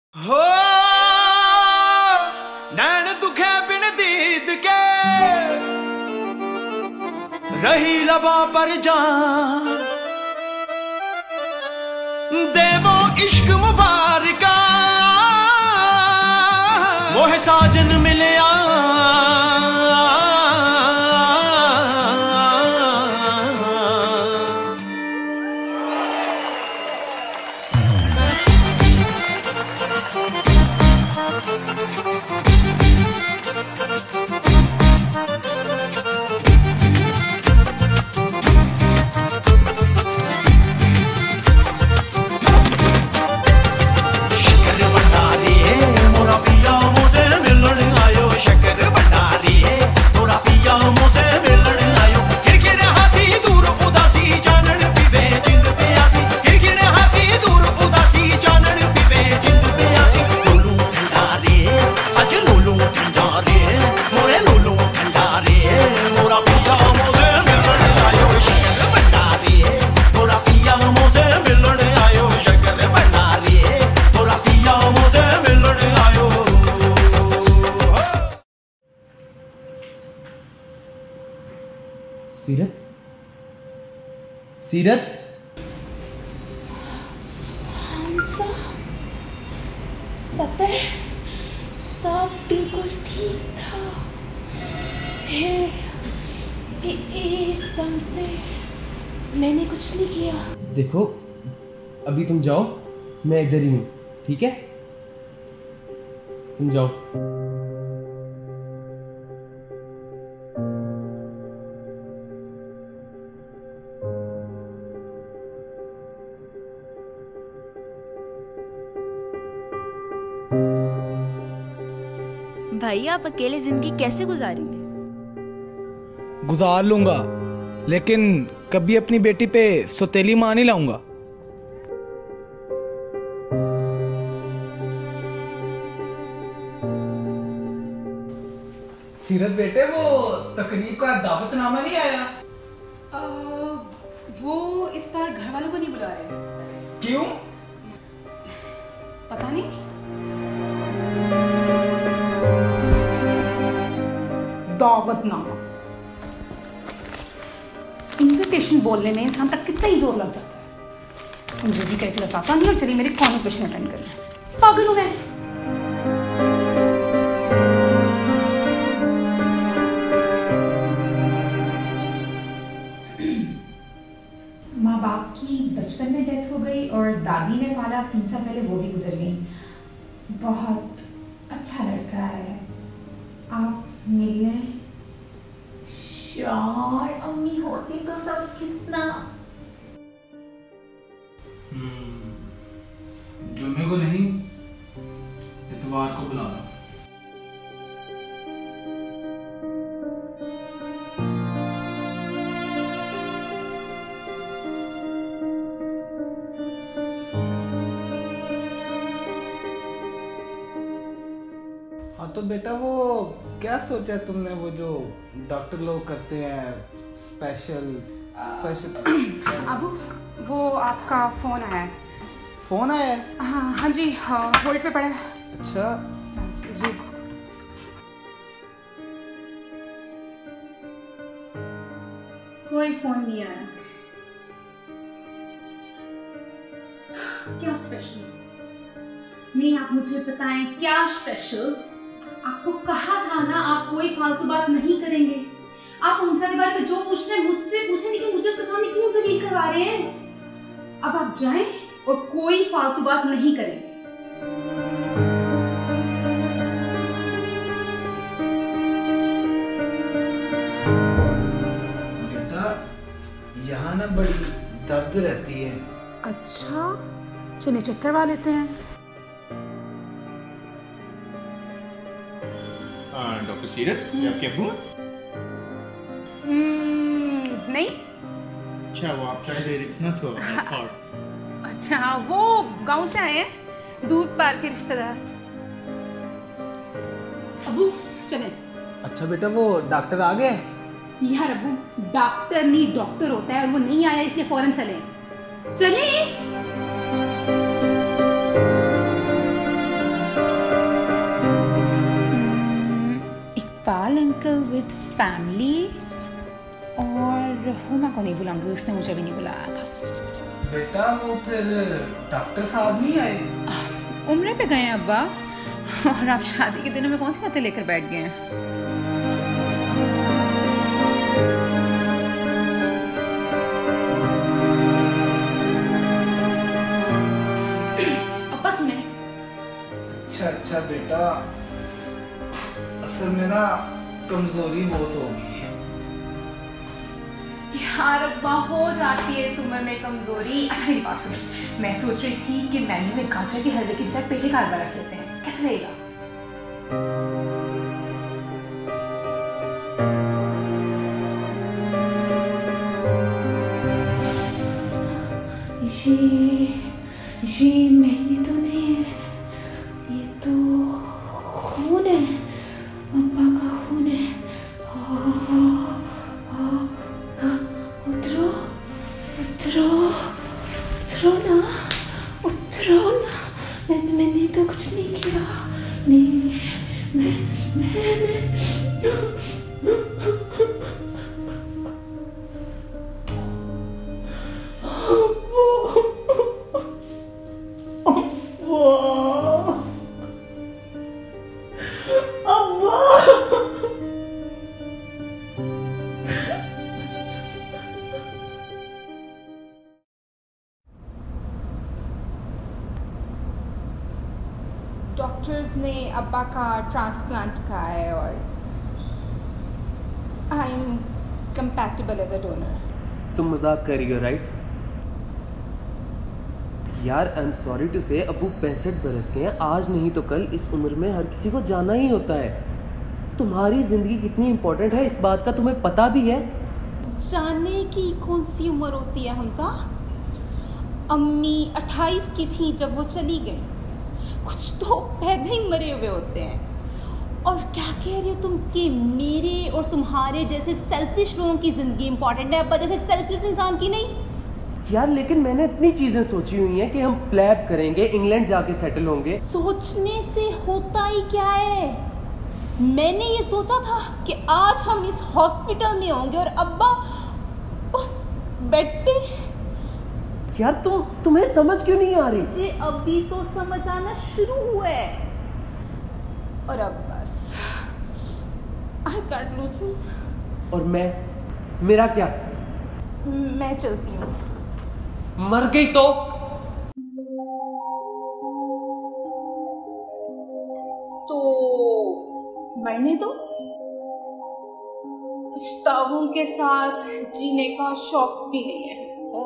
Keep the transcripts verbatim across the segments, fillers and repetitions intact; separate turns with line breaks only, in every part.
हो नैन दुखे बिन दीद के रही लबा पर जान देवो इश्क मुबारका मोह साजन मिले
सीरत सीरत
हमसा पता है सब बिल्कुल ठीक था, फिर एकदम से मैंने कुछ नहीं किया।
देखो अभी तुम जाओ, मैं इधर ही हूँ, ठीक है? तुम जाओ।
भाई आप अकेले जिंदगी कैसे गुजारेंगे?
गुजार लूंगा, लेकिन कभी अपनी बेटी पे सौतेली मां नहीं लाऊंगा। सीरत बेटे, वो तकरीब का दावतनामा नहीं आया?
आ, वो इस बार घर वालों को नहीं बुला रहे।
क्यों?
पता नहीं। दावतनामा, इनविटेशन बोलने में इंसान तक कितना ही जोर लग जाता है। मुझे भी कहकर बताता नहीं और चलिए मेरे कॉन्वोकेशन अटेंड करना। पागल हूं मैं।
माँ बाप की बचपन में डेथ हो गई और दादी ने पाला तीन साल पहले, वो भी गुजर गई। बहुत अच्छा लड़का है, आप मिलने श्योर? अम्मी होती तो सब कितना।
हम्म, जुम्मे को नहीं, इतवार को बुला लो। हाँ तो बेटा, वो क्या सोचा तुमने, वो जो डॉक्टर लोग करते हैं स्पेशल स्पेशल?
अबू, वो आपका फोन आया है।
फोन आया है?
हाँ हाँ जी, हाँ होल्ड पे पड़ा है।
अच्छा
जी।
कोई फोन नहीं आया। क्या स्पेशल? नहीं, आप मुझे बताएं क्या स्पेशल? आपको कहा था ना आप कोई फालतू बात नहीं करेंगे। आप हमसा के बारे में जो पूछना है मुझसे पूछें, लेकिन मुझे उसके सामने क्यों जलील करवा रहे हैं? अब आप जाएं और कोई फालतू बात नहीं करेंगे।
बेटा, यहाँ ना बड़ी दर्द रहती है।
अच्छा, चलिए चेक करवा लेते हैं।
डॉक्टर सीरत, ये आपके अब्बू?
नहीं।
अच्छा, वो आप चाय दे रही थी ना, तो I thought।
अच्छा, वो गांव से आए हैं, दूध पार के रिश्तेदार। अबू चले।
अच्छा बेटा, वो डॉक्टर आ गए?
यार अबू, डॉक्टर नहीं डॉक्टर होता है, और वो नहीं आया इसलिए फौरन चले चले। मेडिकल विद फैमिली, और हुमा को नहीं बुलाऊंगी, उसने मुझे भी नहीं बुलाया था।
बेटा वो फिर डॉक्टर साहब नहीं आए?
उम्र पे गए हैं अब्बा, और आप शादी के दिनों में कौन सी बातें लेकर बैठ गए हैं।
अब्बा सुने।
अच्छा अच्छा बेटा, असल में ना कमजोरी बहुत हो गई है
यार। अब्बा हो जाती है इस उम्र में कमजोरी। अच्छा मेरी बात सुनो, मैं सोच रही थी कि मेन्यू में गाजर के हलवे की बजाय पेठे का हलवा रख लेते हैं, कैसे रहेगा?
ये ये मेहंदी तो नहीं है, ये तो खून है, अब्बा का खून है। उतरो उतरो उतरो ना, उतरो ना। मैंने मैंने तो कुछ नहीं किया। नहीं मैं मैंने
डॉक्टर्स ने अब्बा का ट्रांसप्लांट कहा है और I am compatible as a donor.
तुम मजाक कर रही हो राइट? यार आई एम सॉरी टू से, अबू पैंसठ बरस के हैं, आज नहीं तो कल इस उम्र में हर किसी को जाना ही होता है। तुम्हारी जिंदगी कितनी इंपॉर्टेंट है इस बात का तुम्हें पता भी है?
जाने की कौन सी उम्र होती है हमजा? अम्मी अट्ठाईस की थी जब वो चली गई, कुछ तो पैदा ही मरे हुए होते हैं। और क्या कह रही हो तुम कि मेरे और तुम्हारे जैसे सेल्फिश लोगों की जिंदगी इंपॉर्टेंट है, अब्बा जैसे सेल्फिश इंसान की नहीं?
यार लेकिन मैंने इतनी चीजें सोची हुई हैं कि हम प्लैब करेंगे, इंग्लैंड जाके सेटल होंगे।
सोचने से होता ही क्या है? मैंने ये सोचा था कि आज हम इस हॉस्पिटल में होंगे और अब्बा उस बेड पे।
यार तुम तुम्हें समझ क्यों नहीं आ रही?
मुझे अभी तो समझ आना शुरू हुआ है, और अब बस आई कांट लूज़।
और मैं, मेरा क्या?
मैं चलती हूँ।
मर गई तो?
तो मरने दो, पछतावों के साथ जीने का शौक भी नहीं है।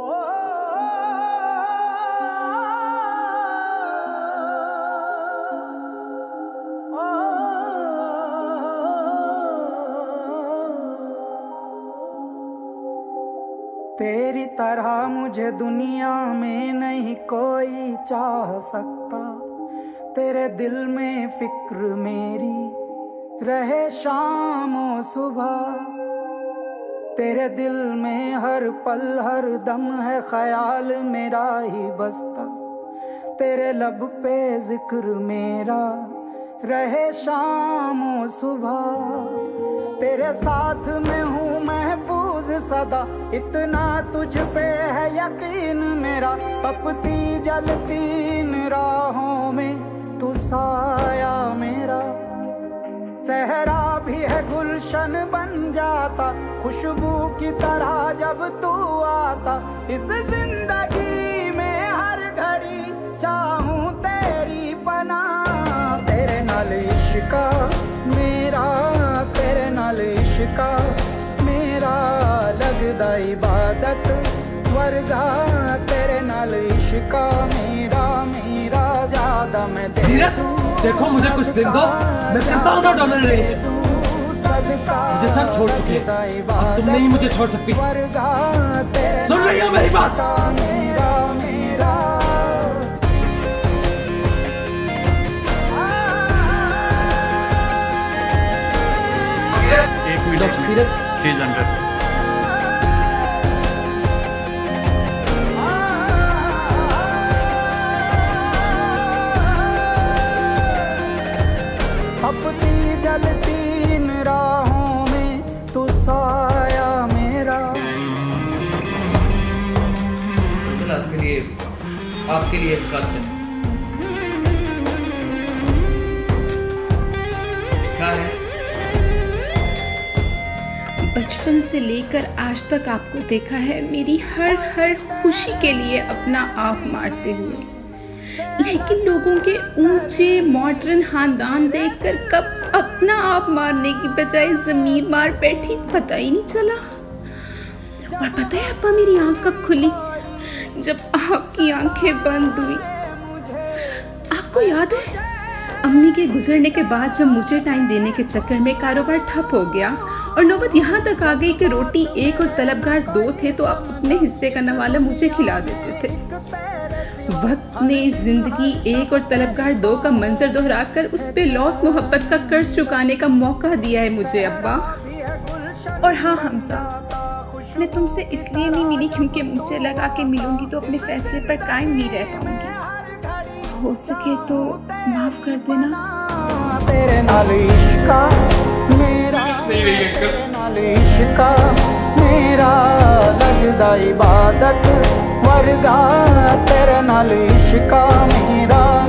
तेरी तरह मुझे दुनिया में नहीं कोई चाह सकता, तेरे दिल में फिक्र मेरी रहे शाम और सुबह, तेरे दिल में हर पल हर दम है ख्याल मेरा ही बसता, तेरे लब पे जिक्र मेरा रहे शाम और सुबह, तेरे साथ में हूँ महफूज सदा, इतना तुझ पे है यकीन मेरा, तपती जलती इन राहों में तू साया मेरा, सहरा भी है गुलशन बन जाता, खुशबू की तरह जब तू आता, इस जिंदगी में हर घड़ी चाहूं तेरी पनाह, तेरे नाल इश्का मेरा, तेरे नाल इश्का मेरा लगदा इबादत वर्गा, तेरे नाल इश्का मेरा मेरा ज्यादा मैं दे दूं।
देखो मुझे कुछ दिन दो, मैं करता हूँ ना डॉलर रेंज। मुझे सब छोड़ चुके हैं, अब तुम नहीं मुझे छोड़ सकती। सुन रही हो मेरी बात?
मेरा मेरा
एक मिनट
सिर्फ
शी इज अंडर।
तपती जलती इन राहों
आपके लिए एक खत है। क्या है?
बचपन से लेकर आज तक आपको देखा है मेरी हर हर खुशी के लिए अपना आप मारते हुए, लेकिन लोगों के ऊंचे मॉडर्न खानदान देखकर कब अपना आप मारने की बजाय जमीर मार बैठी पता ही नहीं चला। और पता है अप्पा मेरी आंख कब खुली? जब आपकी आंखें बंद हुई। आपको याद है अम्मी के गुजरने के बाद जब मुझे टाइम देने के चक्कर में कारोबार ठप हो गया और नौबत यहाँ तक आ गई कि रोटी एक और तलबगार दो थे तो आप अपने हिस्से का नवाला मुझे खिला देते थे। वक्त ने जिंदगी एक और तलबगार दो का मंजर दोहराकर उस पे लॉस मोहब्बत का कर्ज चुकाने का मौका दिया है मुझे अब्बा। और हाँ हमजा, मैं तुमसे इसलिए नहीं मिली क्योंकि मुझे लगा कि मिलूंगी तो अपने फैसले पर कायम नहीं रह पाऊंगी। हो सके तो माफ कर देना।
तेरे नाल इश्का मेरा, तेरे नाल इश्का मेरा लगदा इबादत वर्गा, तेरे नाल इश्का मेरा